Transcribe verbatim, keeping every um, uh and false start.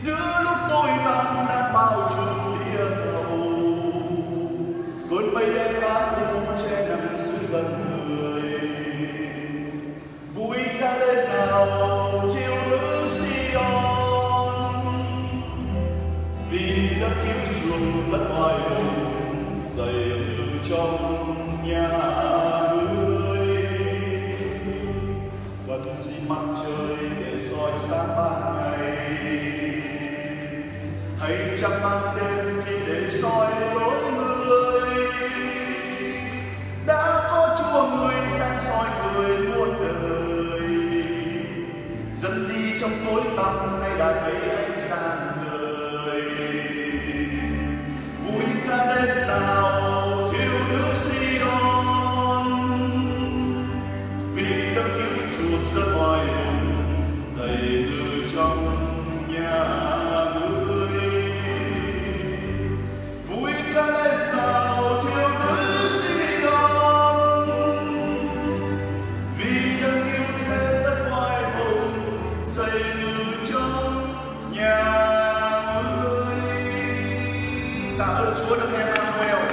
giữa lúc tôi tàn đã bao trùm địa cầu. Cơn mây đen lá phủ che nằm dưới gần người. Vui ca lên nào thiếu nữ Sion, vì đã cứu chuộc rất oai hùng dày từ trong nhà ngươi. Cần gì mặt trời để soi sáng ban ngày, hay trăng ban đêm khi để soi lối người. Đã có Chúa người sáng soi người muôn đời, dần đi trong tối tăm nay đã thấy ánh sáng người. Vui ca lên nào thiếu nữ Sion, vì đã cứu chuộc rất oai hùng dày từ trong nhà ngươi. Vui ca lên nào thiếu nữ Sion, vì đã cứu thế rất oai hùng dày từ trong nhà ngươi. Tạ ơn Chúa đã nghe Emmanuel.